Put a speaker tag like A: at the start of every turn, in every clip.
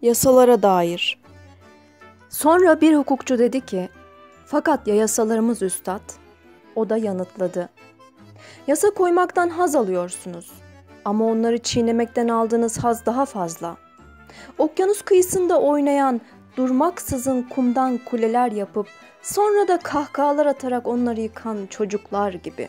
A: Yasalara dair.
B: Sonra bir hukukçu dedi ki, fakat ya yasalarımız üstad? O da yanıtladı. Yasa koymaktan haz alıyorsunuz ama onları çiğnemekten aldığınız haz daha fazla. Okyanus kıyısında oynayan, durmaksızın kumdan kuleler yapıp sonra da kahkahalar atarak onları yıkan çocuklar gibi.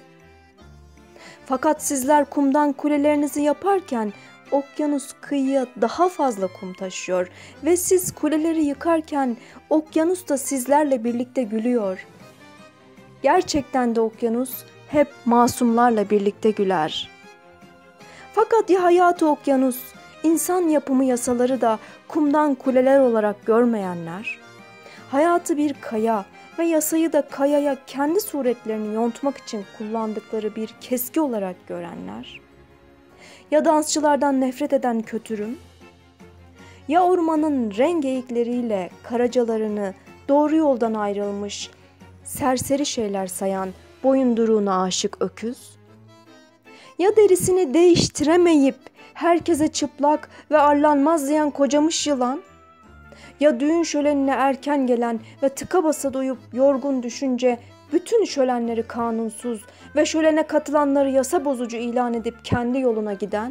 B: Fakat sizler kumdan kulelerinizi yaparken okyanus kıyıya daha fazla kum taşıyor ve siz kuleleri yıkarken okyanus da sizlerle birlikte gülüyor. Gerçekten de okyanus hep masumlarla birlikte güler. Fakat ya hayatı okyanus, insan yapımı yasaları da kumdan kuleler olarak görmeyenler, hayatı bir kaya ve yasayı da kayaya kendi suretlerini yontmak için kullandıkları bir keski olarak görenler, ya dansçılardan nefret eden kötürüm, ya ormanın rengeyikleriyle karacalarını doğru yoldan ayrılmış, serseri şeyler sayan boyunduruğuna aşık öküz, ya derisini değiştiremeyip herkese çıplak ve arlanmaz diyen kocamış yılan, ya düğün şölenine erken gelen ve tıka basa doyup yorgun düşünce bütün şölenleri kanunsuz ve şölene katılanları yasa bozucu ilan edip kendi yoluna giden?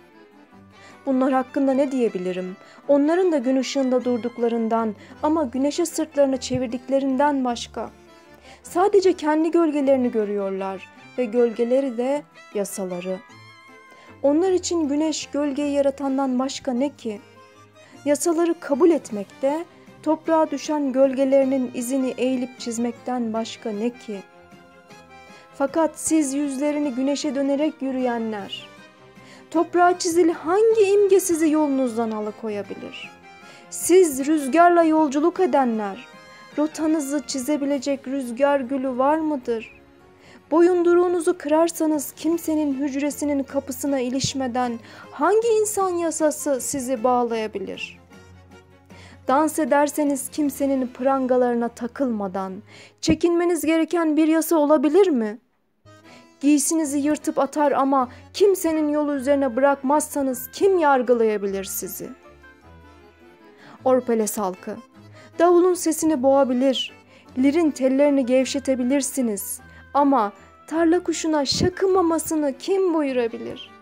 B: Bunlar hakkında ne diyebilirim? Onların da gün ışığında durduklarından ama güneşe sırtlarını çevirdiklerinden başka. Sadece kendi gölgelerini görüyorlar ve gölgeleri de yasaları. Onlar için güneş gölgeyi yaratandan başka ne ki? Yasaları kabul etmekte, toprağa düşen gölgelerinin izini eğilip çizmekten başka ne ki? Fakat siz yüzlerini güneşe dönerek yürüyenler, toprağa çizili hangi imge sizi yolunuzdan alıkoyabilir? Siz rüzgarla yolculuk edenler, rotanızı çizebilecek rüzgar gülü var mıdır? Boyunduruğunuzu kırarsanız kimsenin hücresinin kapısına ilişmeden hangi insan yasası sizi bağlayabilir? Dans ederseniz kimsenin prangalarına takılmadan çekinmeniz gereken bir yasa olabilir mi? Giysinizi yırtıp atar ama kimsenin yolu üzerine bırakmazsanız kim yargılayabilir sizi? Orpeles halkı, davulun sesini boğabilir, lirin tellerini gevşetebilirsiniz ama tarla kuşuna şakımamasını kim buyurabilir?